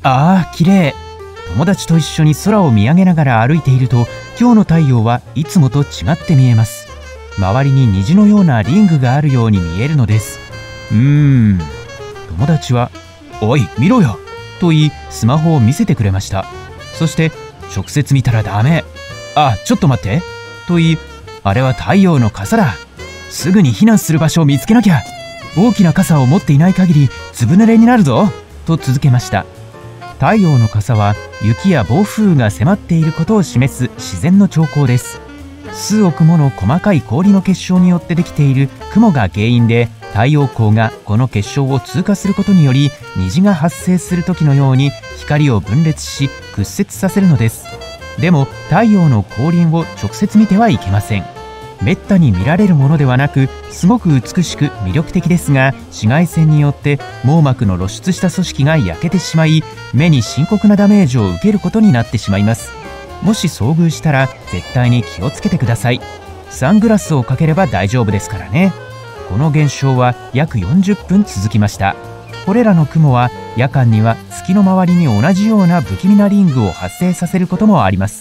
ああ、綺麗。友達と一緒に空を見上げながら歩いていると、今日の太陽はいつもと違って見えます。周りに虹のようなリングがあるように見えるのです。友達は「おい見ろよ」と言い、スマホを見せてくれました。そして「直接見たらダメ。あ、ちょっと待って」と言い、あれは太陽の傘だ。すぐに避難する場所を見つけなきゃ。大きな傘を持っていない限りずぶ濡れになるぞ、と続けました。太陽の傘は雪や暴風雨が迫っていることを示す自然の兆候です。数億もの細かい氷の結晶によってできている雲が原因で、太陽光がこの結晶を通過することにより、虹が発生する時のように光を分裂し屈折させるのです。でも太陽の光輪を直接見てはいけません。めったに見られるものではなく、すごく美しく魅力的ですが、紫外線によって網膜の露出した組織が焼けてしまい、目に深刻なダメージを受けることになってしまいます。もし遭遇したら絶対に気をつけてください。サングラスをかければ大丈夫ですからね。この現象は約40分続きました。これらの雲は夜間には月の周りに同じような不気味なリングを発生させることもあります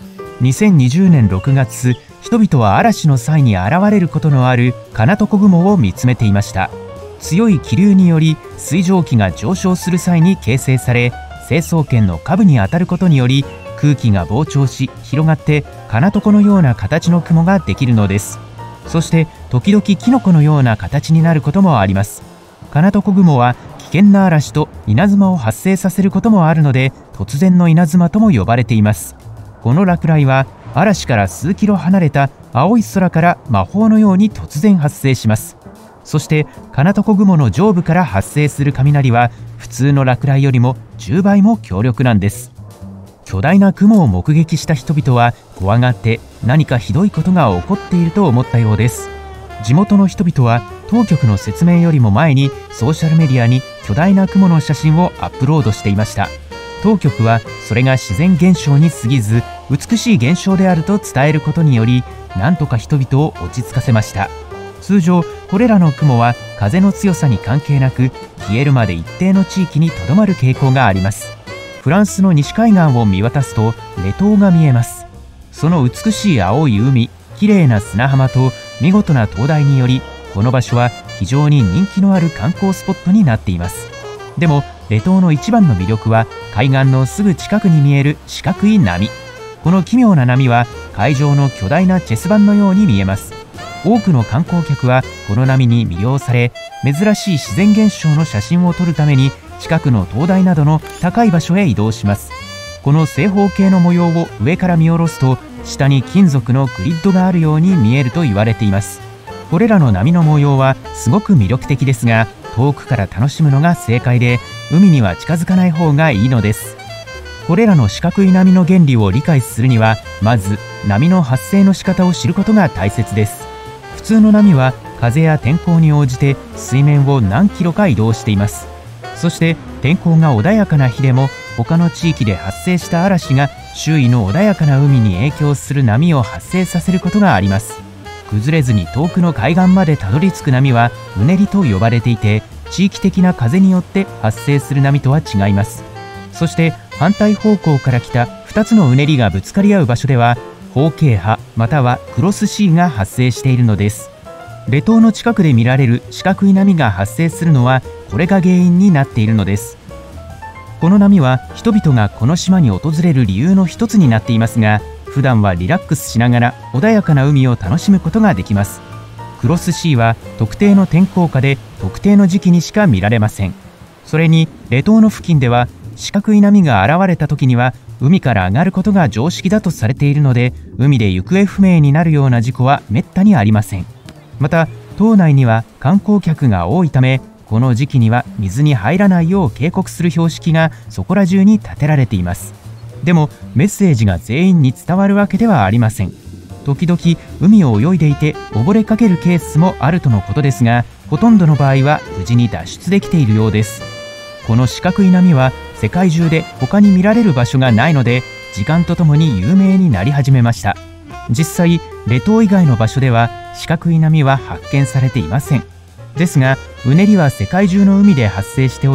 。2020年6月、人々は嵐の際に現れることのあるカナトコ雲を見つめていました。強い気流により水蒸気が上昇する際に形成され、成層圏の下部に当たることにより空気が膨張し広がってカナトコのような形の雲ができるのです。そして時々キノコのような形になることもあります。カナトコ雲は危険な嵐と稲妻を発生させることもあるので、突然の稲妻とも呼ばれています。この落雷は嵐から数キロ離れた青い空から魔法のように突然発生します。そしてカナトコ雲の上部から発生する雷は普通の落雷よりも10倍も強力なんです。巨大な雲を目撃した人々は怖がって何かひどいことが起こっていると思ったようです。地元の人々は当局の説明よりも前にソーシャルメディアに巨大な雲の写真をアップロードしていました。当局はそれが自然現象に過ぎず美しい現象であると伝えることにより、なんとか人々を落ち着かせました。通常これらの雲は風の強さに関係なく、消えるまで一定の地域にとどまる傾向があります。フランスの西海岸を見渡すとレ島が見えます。その美しい青い海、きれいな砂浜と見事な灯台により、この場所は非常に人気のある観光スポットになっています。でもレ島の一番の魅力は海岸のすぐ近くに見える四角い波。この奇妙な波は海上の巨大なチェス盤のように見えます。多くの観光客はこの波に魅了され、珍しい自然現象の写真を撮るために近くの灯台などの高い場所へ移動します。この正方形の模様を上から見下ろすと、下に金属のグリッドがあるように見えると言われています。これらの波の模様はすごく魅力的ですが、遠くから楽しむのが正解で、海には近づかない方がいいのです。これらの四角い波の原理を理解するには、まず波の発生の仕方を知ることが大切です。普通の波は風や天候に応じて水面を何キロか移動しています。そして天候が穏やかな日でも、他の地域で発生した嵐が周囲の穏やかな海に影響する波を発生させることがあります。崩れずに遠くの海岸までたどり着く波はうねりと呼ばれていて、地域的な風によって発生する波とは違います。そして反対方向から来た2つのうねりがぶつかり合う場所では、方形波またはクロスシーが発生しているのです。レ島の近くで見られる四角い波が発生するのは、これが原因になっているのです。この波は人々がこの島に訪れる理由の一つになっていますが、普段はリラックスしながら穏やかな海を楽しむことができます。クロスシーは特定の天候下で特定の時期にしか見られません。それにレ島の付近では四角い波が現れた時には海から上がることが常識だとされているので、海で行方不明になるような事故はめったにありません。また島内には観光客が多いため、この時期には水に入らないよう警告する標識がそこら中に立てられています。でもメッセージが全員に伝わるわけではありません。時々海を泳いでいて溺れかけるケースもあるとのことですが、ほとんどの場合は無事に脱出できているようです。この四角い波は世界中で他に見られる場所がないので、時間とともに有名になり始めました。実際レ島以外の場所では四角い波は発見されていません。ですがうねりは世界中の海で発生しており、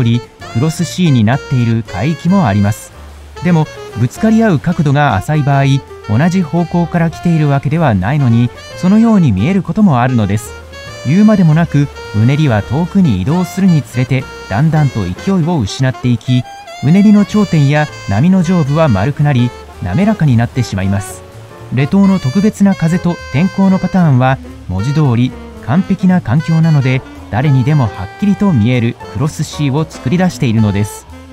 クロス C になっている海域もあります。でもぶつかり合う角度が浅い場合、同じ方向から来ているわけではないのに、そのように見えることもあるのです。言うまでもなく、うねりは遠くに移動するにつれてだんだんと勢いを失っていき、うねりの頂点や波の上部は丸くなり滑らかになってしまいます。レ島の特別な風と天候のパターンは文字通り完璧な環境なので、誰にでもはっきりと見えるクロス C を作り出しているのです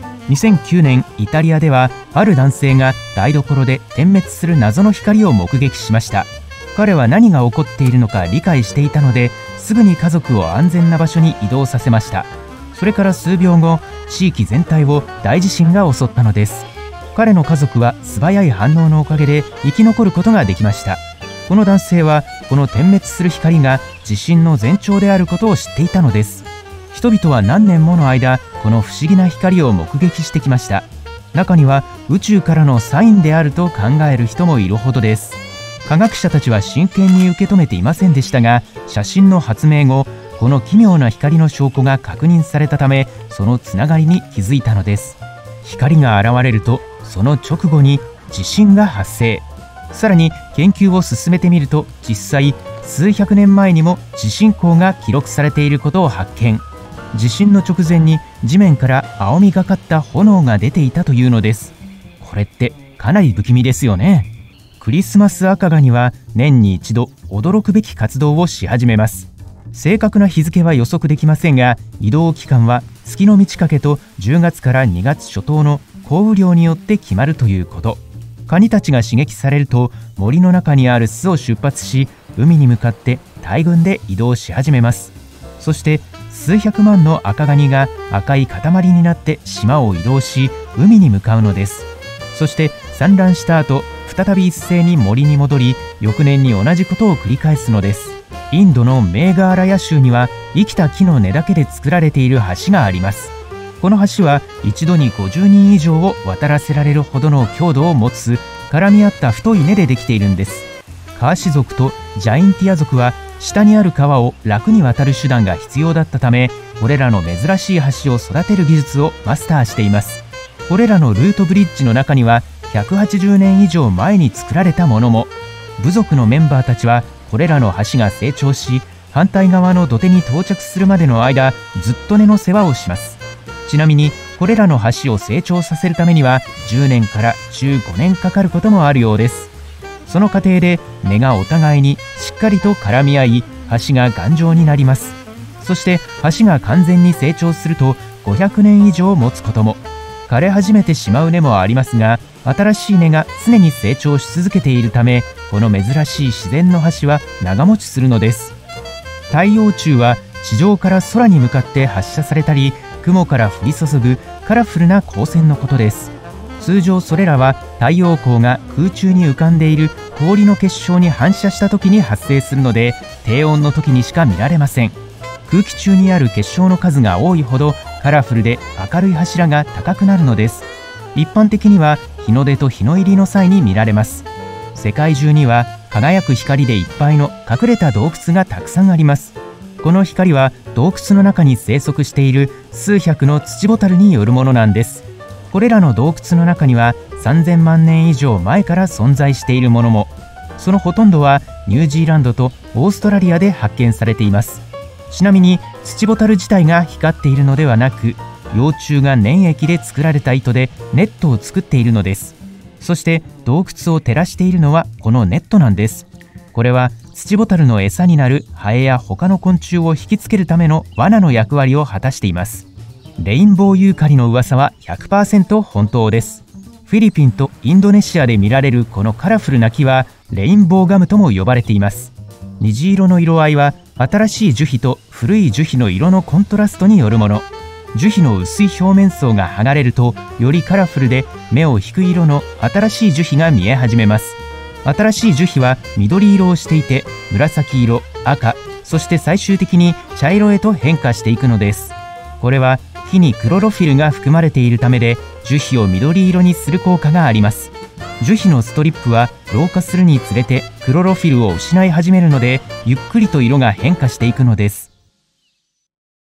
。2009年イタリアでは、ある男性が台所で点滅する謎の光を目撃しました。彼は何が起こっているのか理解していたので、すぐに家族を安全な場所に移動させました。それから数秒後、地域全体を大地震が襲ったのです。彼の家族は素早い反応のおかげで生き残ることができました。この男性はこの点滅する光が地震の前兆であることを知っていたのです。人々は何年もの間、この不思議な光を目撃してきました。中には宇宙からのサインであると考える人もいるほどです。科学者たちは真剣に受け止めていませんでしたが、写真の発明後、この奇妙な光の証拠が確認されたため、そのつながりに気づいたのです。光が現れると、その直後に地震が発生。さらに研究を進めてみると、実際数百年前にも地震光が記録されていることを発見。地震の直前に地面から青みがかった炎が出ていたというのです。これってかなり不気味ですよね。クリスマス赤ガニは年に一度驚くべき活動をし始めます。正確な日付は予測できませんが、移動期間は月の満ち欠けと10月から2月初頭の降雨量によって決まるということ。カニたちが刺激されると、森の中にある巣を出発し、海に向かって大群で移動し始めます。そして数百万の赤ガニが赤い塊になって島を移動し、海に向かうのです。そして産卵した後、再び一斉に森に戻り、翌年に同じことを繰り返すのです。インドのメーガーラヤ州には、生きた木の根だけで作られている橋があります。この橋は一度に50人以上を渡らせられるほどの強度を持つ絡み合った太い根でできているんです。カーシ族とジャインティア族は下にある川を楽に渡る手段が必要だったため、これらの珍しい橋を育てる技術をマスターしています。これらのルートブリッジの中には180年以上前に作られたものも。部族のメンバーたちはこれらの橋が成長し、反対側の土手に到着するまでの間、ずっと根の世話をします。ちなみにこれらの橋を成長させるためには10年から15年かかることもあるようです。その過程で根がお互いにしっかりと絡み合い、橋が頑丈になります。そして橋が完全に成長すると500年以上持つことも。枯れ始めてしまう根もありますが、新しい根が常に成長し続けているため、この珍しい自然の橋は長持ちするのです。太陽柱は地上から空に向かって発射されたり、雲から降り注ぐカラフルな光線のことです。通常それらは太陽光が空中に浮かんでいる氷の結晶に反射した時に発生するので、低温の時にしか見られません。空気中にある結晶の数が多いほどカラフルで明るい柱が高くなるのです。一般的には日の出と日の入りの際に見られます。世界中には輝く光でいっぱいの隠れた洞窟がたくさんあります。この光は洞窟の中に生息している数百のツチボタルによるものなんです。これらの洞窟の中には3000万年以上前から存在しているものも。そのほとんどはニュージーランドとオーストラリアで発見されています。ちなみにツチボタル自体が光っているのではなく、幼虫が粘液で作られた糸でネットを作っているのです。そして洞窟を照らしているのはこのネットなんです。これはツチボタルの餌になるハエや他の昆虫を引きつけるための罠の役割を果たしています。レインボーユーカリの噂は 100% 本当です。フィリピンとインドネシアで見られるこのカラフルな木はレインボーガムとも呼ばれています。虹色の色合いは新しい樹皮と古い樹皮の色のコントラストによるもの。樹皮の薄い表面層が剥がれると、よりカラフルで目を引く色の新しい樹皮が見え始めます。新しい樹皮は緑色をしていて、紫色、赤、そして最終的に茶色へと変化していくのです。これは木にクロロフィルが含まれているためで、樹皮を緑色にする効果があります。樹皮のストリップは老化するにつれてクロロフィルを失い始めるので、ゆっくりと色が変化していくのです。